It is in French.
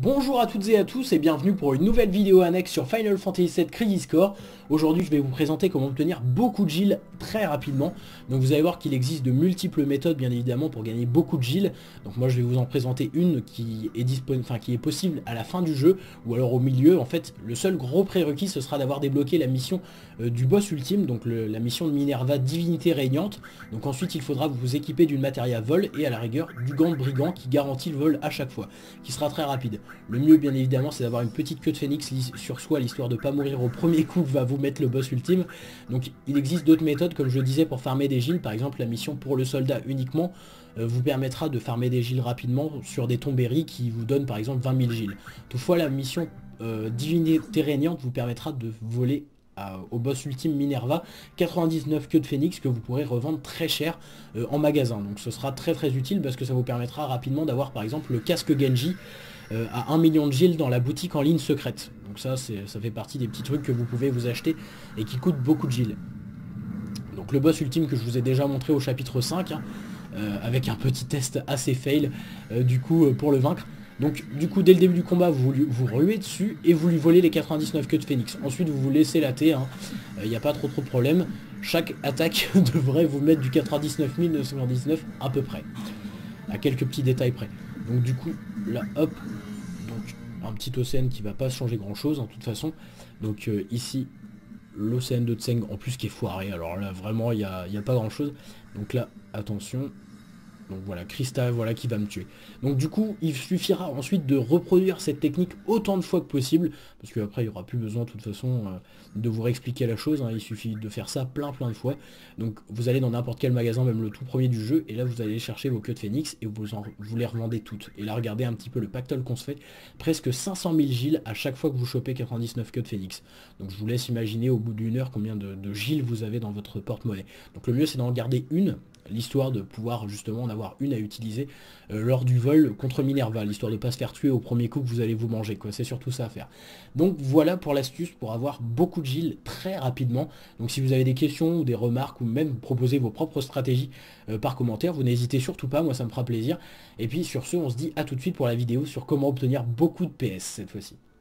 Bonjour à toutes et à tous et bienvenue pour une nouvelle vidéo annexe sur Final Fantasy VII Crisis Core. Aujourd'hui je vais vous présenter comment obtenir beaucoup de Gil très rapidement. Donc vous allez voir qu'il existe de multiples méthodes bien évidemment pour gagner beaucoup de Gil. Donc moi je vais vous en présenter une qui est disponible, qui est possible à la fin du jeu ou alors au milieu. En fait le seul gros prérequis ce sera d'avoir débloqué la mission du boss ultime, donc la mission de Minerva Divinité Régnante. Donc ensuite il faudra vous équiper d'une matéria vol et à la rigueur du gant de brigand qui garantit le vol à chaque fois, qui sera très rapide. Le mieux bien évidemment c'est d'avoir une petite queue de phénix sur soi, l'histoire de pas mourir au premier coup que va vous mettre le boss ultime. Donc il existe d'autres méthodes comme je le disais pour farmer des Gil. Par exemple la mission pour le soldat uniquement vous permettra de farmer des Gil rapidement sur des tombéries qui vous donnent par exemple 20 000 Gil. Toutefois la mission Divinité Régnante vous permettra de voler au boss ultime Minerva 99 queues de phénix que vous pourrez revendre très cher en magasin. Donc ce sera très utile parce que ça vous permettra rapidement d'avoir par exemple le casque Genji à 1 million de Gil dans la boutique en ligne secrète. Donc ça fait partie des petits trucs que vous pouvez vous acheter et qui coûtent beaucoup de Gil. Donc le boss ultime que je vous ai déjà montré au chapitre 5 avec un petit test assez fail du coup pour le vaincre. Donc du coup dès le début du combat vous ruez dessus et vous lui volez les 99 queues de phénix. Ensuite vous vous laissez latter, il n'y a pas trop de problème. Chaque attaque devrait vous mettre du 99 919 à peu près. À quelques petits détails près. Donc du coup là hop, donc un petit océan qui va pas changer grand chose en toute façon. Donc ici l'océan de Tseng en plus qui est foiré, alors là vraiment il n'y a pas grand chose. Donc là attention. Donc voilà, Krista, voilà qui va me tuer. Donc du coup, il suffira ensuite de reproduire cette technique autant de fois que possible, parce qu'après il n'y aura plus besoin de toute façon de vous réexpliquer la chose, il suffit de faire ça plein de fois. Donc vous allez dans n'importe quel magasin, même le tout premier du jeu, et là vous allez chercher vos queues de phénix, et vous les revendez toutes. Et là regardez un petit peu le pactole qu'on se fait, presque 500 000 Gil à chaque fois que vous chopez 99 queues de phénix. Donc je vous laisse imaginer au bout d'une heure combien de Gil vous avez dans votre porte-monnaie. Donc le mieux c'est d'en garder une, l'histoire de pouvoir justement en avoir une à utiliser lors du vol contre Minerva, l'histoire de ne pas se faire tuer au premier coup que vous allez vous manger, quoi. C'est surtout ça à faire. Donc voilà pour l'astuce pour avoir beaucoup de Gil très rapidement. Donc si vous avez des questions ou des remarques ou même proposer vos propres stratégies par commentaire, vous n'hésitez surtout pas, moi ça me fera plaisir. Et puis sur ce, on se dit à tout de suite pour la vidéo sur comment obtenir beaucoup de PS cette fois-ci.